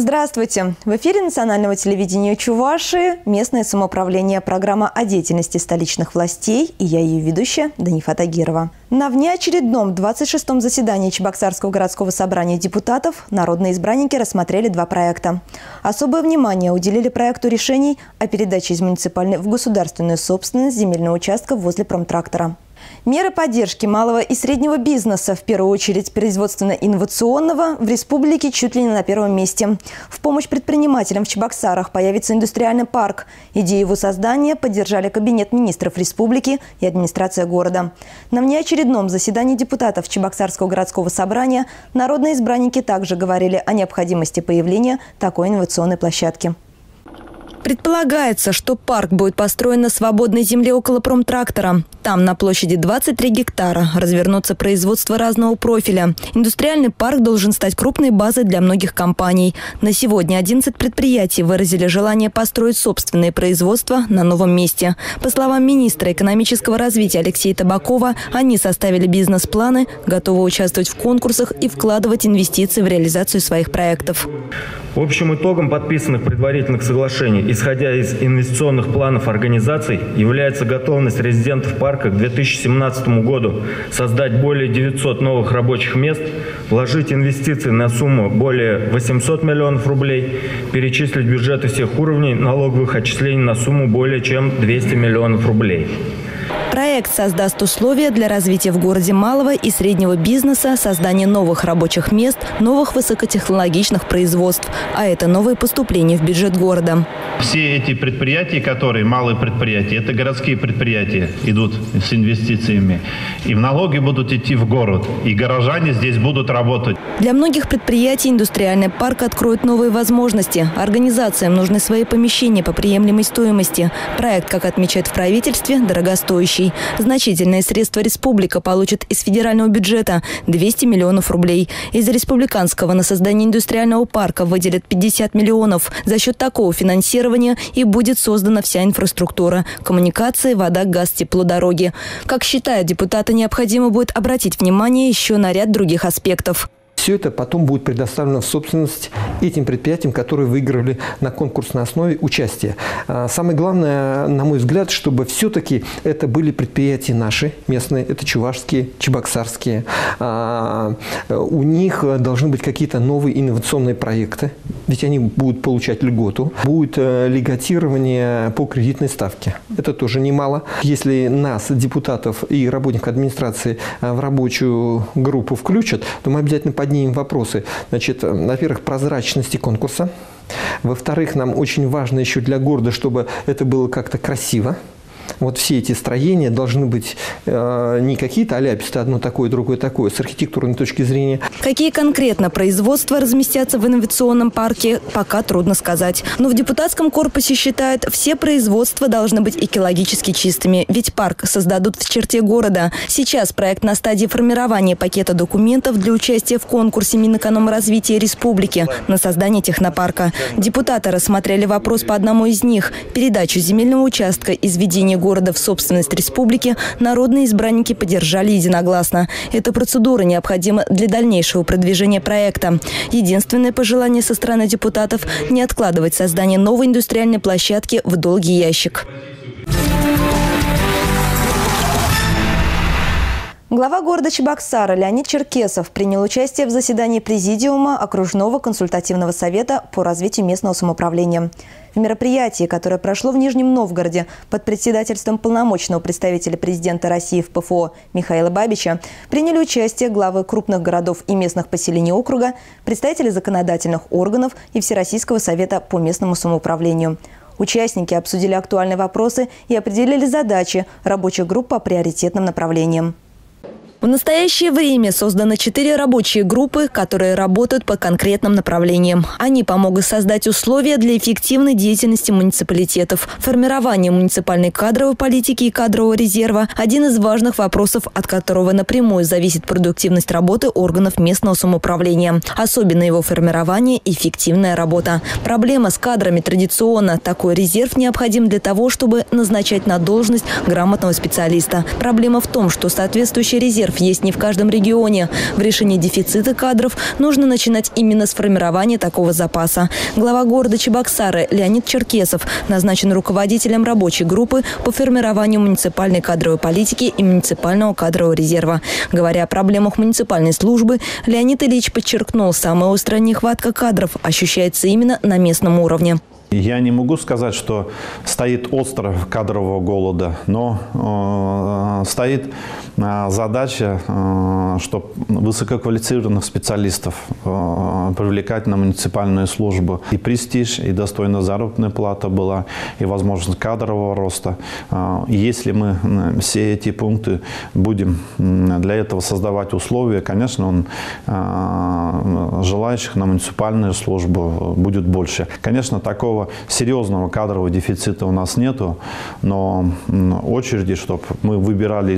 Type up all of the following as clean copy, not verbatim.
Здравствуйте! В эфире национального телевидения Чувашии «Местное самоуправление», программа о деятельности столичных властей, и я ее ведущая Данифа Тагирова. На внеочередном 26-м заседании Чебоксарского городского собрания депутатов народные избранники рассмотрели два проекта. Особое внимание уделили проекту решений о передаче из муниципальной в государственную собственность земельного участка возле промтрактора. Меры поддержки малого и среднего бизнеса, в первую очередь производственно-инновационного, в республике чуть ли не на первом месте. В помощь предпринимателям в Чебоксарах появится индустриальный парк. Идею его создания поддержали Кабинет министров республики и администрация города. На внеочередном заседании депутатов Чебоксарского городского собрания народные избранники также говорили о необходимости появления такой инновационной площадки. Предполагается, что парк будет построен на свободной земле около промтрактора. Там на площади 23 гектара развернутся производство разного профиля. Индустриальный парк должен стать крупной базой для многих компаний. На сегодня 11 предприятий выразили желание построить собственное производство на новом месте. По словам министра экономического развития Алексея Табакова, они составили бизнес-планы, готовы участвовать в конкурсах и вкладывать инвестиции в реализацию своих проектов. Общим итогом подписанных предварительных соглашений, исходя из инвестиционных планов организаций, является готовность резидентов парка к 2017 году создать более 900 новых рабочих мест, вложить инвестиции на сумму более 800 миллионов рублей, перечислить бюджеты всех уровней налоговых отчислений на сумму более чем 200 миллионов рублей. Проект создаст условия для развития в городе малого и среднего бизнеса, создания новых рабочих мест, новых высокотехнологичных производств. А это новые поступления в бюджет города. Все эти предприятия, которые малые предприятия, это городские предприятия, идут с инвестициями. И в налоги будут идти в город. И горожане здесь будут работать. Для многих предприятий индустриальный парк откроет новые возможности. Организациям нужны свои помещения по приемлемой стоимости. Проект, как отмечают в правительстве, дорогостоящий. Значительные средства республика получит из федерального бюджета – 200 миллионов рублей. Из республиканского на создание индустриального парка выделят 50 миллионов. За счет такого финансирования и будет создана вся инфраструктура – коммуникации, вода, газ, тепло, дороги. Как считают депутаты, необходимо будет обратить внимание еще на ряд других аспектов. Все это потом будет предоставлено в собственность этим предприятиям, которые выиграли на конкурсной основе участие. Самое главное, на мой взгляд, чтобы все-таки это были предприятия наши, местные, это чувашские, чебоксарские. У них должны быть какие-то новые инновационные проекты, ведь они будут получать льготу. Будет льготирование по кредитной ставке. Это тоже немало. Если нас, депутатов и работников администрации, в рабочую группу включат, то мы обязательно поднимем вопросы. Значит, во-первых, прозрачности конкурса. Во-вторых, нам очень важно еще для города, чтобы это было как-то красиво. Вот все эти строения должны быть не какие-то аляписты, одно такое, другое такое, с архитектурной точки зрения. Какие конкретно производства разместятся в инновационном парке, пока трудно сказать. Но в депутатском корпусе считают, все производства должны быть экологически чистыми, ведь парк создадут в черте города. Сейчас проект на стадии формирования пакета документов для участия в конкурсе Минэкономразвития республики на создание технопарка. Депутаты рассмотрели вопрос по одному из них – передачу земельного участка из ведения города в собственность республики народные избранники поддержали единогласно. Эта процедура необходима для дальнейшего продвижения проекта. Единственное пожелание со стороны депутатов – не откладывать создание новой индустриальной площадки в долгий ящик. Глава города Чебоксара Леонид Черкесов принял участие в заседании Президиума Окружного консультативного совета по развитию местного самоуправления. В мероприятии, которое прошло в Нижнем Новгороде под председательством полномочного представителя президента России в ПФО Михаила Бабича, приняли участие главы крупных городов и местных поселений округа, представители законодательных органов и Всероссийского совета по местному самоуправлению. Участники обсудили актуальные вопросы и определили задачи рабочих групп по приоритетным направлениям. В настоящее время созданы 4 рабочие группы, которые работают по конкретным направлениям. Они помогут создать условия для эффективной деятельности муниципалитетов. Формирование муниципальной кадровой политики и кадрового резерва – один из важных вопросов, от которого напрямую зависит продуктивность работы органов местного самоуправления. Особенно его формирование и эффективная работа. Проблема с кадрами традиционно. Такой резерв необходим для того, чтобы назначать на должность грамотного специалиста. Проблема в том, что соответствующий резерв резерв есть не в каждом регионе. В решении дефицита кадров нужно начинать именно с формирования такого запаса. Глава города Чебоксары Леонид Черкесов назначен руководителем рабочей группы по формированию муниципальной кадровой политики и муниципального кадрового резерва. Говоря о проблемах муниципальной службы, Леонид Ильич подчеркнул, самая острая нехватка кадров ощущается именно на местном уровне. Я не могу сказать, что стоит остров кадрового голода, но стоит задача, чтобы высококвалифицированных специалистов привлекать на муниципальную службу. И престиж, и достойная заработная плата была, и возможность кадрового роста. Если мы все эти пункты будем для этого создавать условия, конечно, желающих на муниципальную службу будет больше. Конечно, такого серьезного кадрового дефицита у нас нету, но очереди, чтобы мы выбирали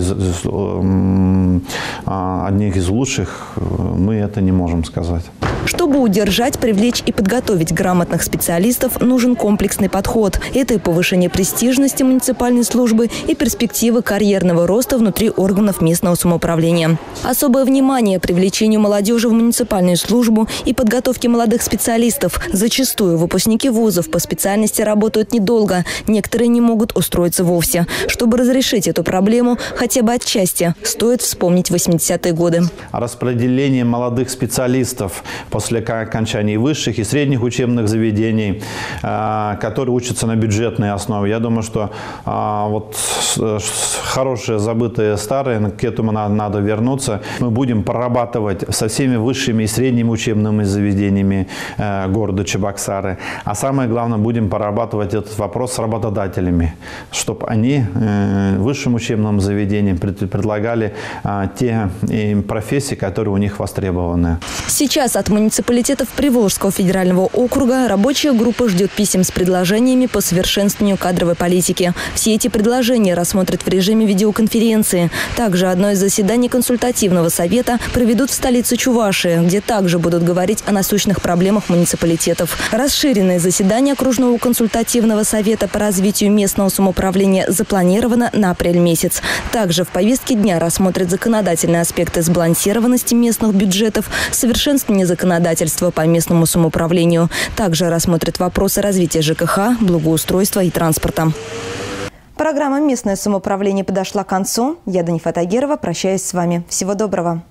одних из лучших, мы это не можем сказать. Чтобы удержать, привлечь и подготовить грамотных специалистов, нужен комплексный подход. Это и повышение престижности муниципальной службы, и перспективы карьерного роста внутри органов местного самоуправления. Особое внимание привлечению молодежи в муниципальную службу и подготовке молодых специалистов. Зачастую выпускники вузов по специальности работают недолго, некоторые не могут устроиться вовсе. Чтобы разрешить эту проблему хотя бы отчасти, стоит вспомнить 80-е годы. Распределение молодых специалистов после окончания высших и средних учебных заведений, которые учатся на бюджетной основе. Я думаю, что вот хорошее, забытое, старое, к этому надо вернуться. Мы будем прорабатывать со всеми высшими и средними учебными заведениями города Чебоксары. А самое главное, будем прорабатывать этот вопрос с работодателями, чтобы они высшим учебным заведениям предлагали те профессии, которые у них востребованы. Сейчас от муниципалитетов Приволжского федерального округа рабочая группа ждет писем с предложениями по совершенствованию кадровой политики. Все эти предложения рассмотрят в режиме видеоконференции. Также одно из заседаний консультативного совета проведут в столице Чувашии, где также будут говорить о насущных проблемах муниципалитетов. Расширенное заседание окружного консультативного совета по развитию местного самоуправления запланировано на апрель месяц. Также в повестке дня рассмотрят законодательные аспекты сбалансированности местных бюджетов, совершенствование законодательства по местному самоуправлению. Также рассмотрят вопросы развития ЖКХ, благоустройства и транспорта. Программа «Местное самоуправление» подошла к концу. Я, Данифа Тагирова, прощаюсь с вами. Всего доброго.